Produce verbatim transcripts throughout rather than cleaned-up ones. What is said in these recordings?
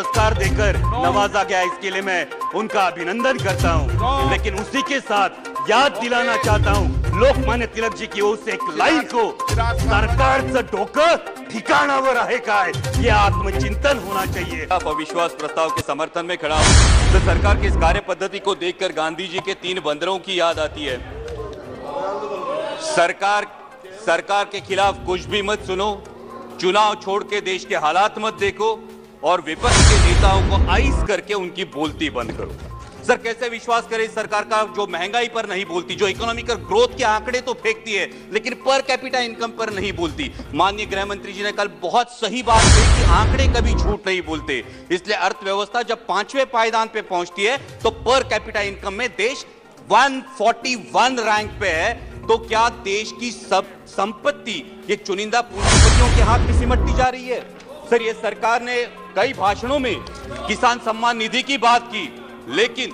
पुरस्कार देकर नवाजा गया, इसके लिए मैं उनका अभिनंदन करता हूं। लेकिन उसी के साथ याद दिलाना चाहता हूं लोकमान्य तिलक जी की ओर से एक लाइन को, सरकारचं डोकं ठिकाणावर आहे काय, ये आत्मचिंतन होना चाहिए। अविश्वास प्रस्ताव के समर्थन में खड़ा हूं। तो सरकार की इस कार्य पद्धति को देखकर गांधी जी के तीन बंदरों की याद आती है। सरकार सरकार के खिलाफ कुछ भी मत सुनो, चुनाव छोड़ के देश के हालात मत देखो और विपक्ष के नेताओं को आइस करके उनकी बोलती बंद करो। सर कैसे विश्वास करें इस सरकार का जो महंगाई पर नहीं बोलती, जो इकोनॉमिकल ग्रोथ के आंकड़े तो फेंकती है लेकिन पर कैपिटा इनकम पर नहीं बोलती। माननीय गृह मंत्री जी ने कल बहुत सही बात कही कि आंकड़े कभी झूठ नहीं बोलते, इसलिए अर्थव्यवस्था जब पांचवें पायदान पे पहुंचती है तो पर कैपिटा इनकम में देश एक सौ इकतालीस रैंक पे है। तो क्या देश की सब संपत्ति ये चुनिंदा पूंजीपतियों के हाथ में सिमटती जा रही है? सर ये सरकार ने कई भाषणों में किसान सम्मान निधि की बात की, लेकिन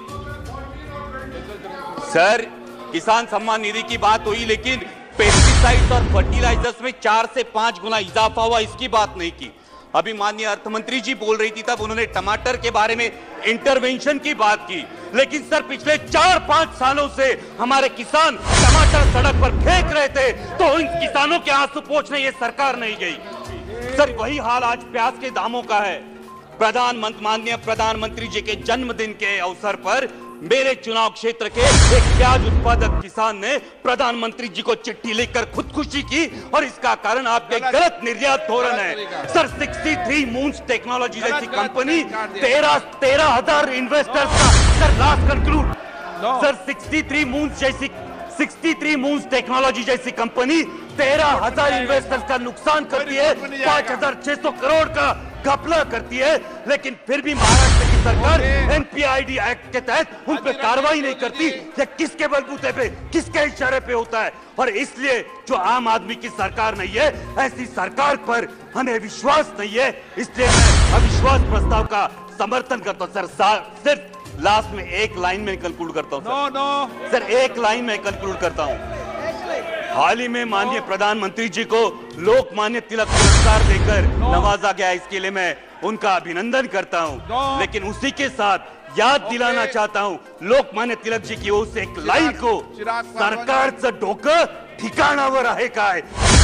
सर किसान सम्मान निधि की बात हुई लेकिन पेस्टिसाइड्स और फर्टिलाइजर्स में चार से पांच गुना इजाफा हुआ, इसकी बात नहीं की। अभी माननीय अर्थमंत्री जी बोल रही थी तब उन्होंने टमाटर के बारे में इंटरवेंशन की बात की, लेकिन सर पिछले चार पांच सालों से हमारे किसान टमाटर सड़क पर फेंक रहे थे तो इन किसानों के आंसू पोंछने ये सरकार नहीं गई। सर वही हाल आज प्याज के दामों का है। प्रधानमंत्री माननीय प्रधानमंत्री जी के जन्मदिन के अवसर पर मेरे चुनाव क्षेत्र के एक प्याज उत्पादक किसान ने प्रधानमंत्री जी को चिट्ठी लिखकर खुदकुशी की और इसका कारण आपके गलत निर्यात धोरण है। सर तिरसठ मून्स टेक्नोलॉजी जैसी कंपनी तेरह तेरह हजार इन्वेस्टर्स का, सर लास्ट कंक्लूड, सर तिरसठ मून्स जैसी तिरसठ मून्स टेक्नोलॉजी जैसी कंपनी तेरह हजार इन्वेस्टर्स का नुकसान करती है, पांच हजार छह सौ करोड़ का घपला करती है, लेकिन फिर भी महाराष्ट्र की सरकार एनपीआईडी एक्ट के तहत उन पर कार्रवाई नहीं करती। ये किसके बलबूते पे, किसके इशारे पे होता है? और इसलिए जो आम आदमी की सरकार नहीं है, ऐसी सरकार पर हमें विश्वास नहीं है, इसलिए मैं अविश्वास प्रस्ताव का समर्थन करता हूं। सर सिर्फ लास्ट में एक लाइन में कंक्लूड करता हूं। नो नो सर एक लाइन में कंक्लूड करता हूं। हाल ही में माननीय प्रधानमंत्री जी को लोकमान्य तिलक पुरस्कार देकर नवाजा गया, इसके लिए मैं उनका अभिनंदन करता हूं। लेकिन उसी के साथ याद दिलाना चाहता हूं लोकमान्य तिलक जी की ओर से एक लाइन को, सरकारचं डोकं ठिकाणावर आहे काय,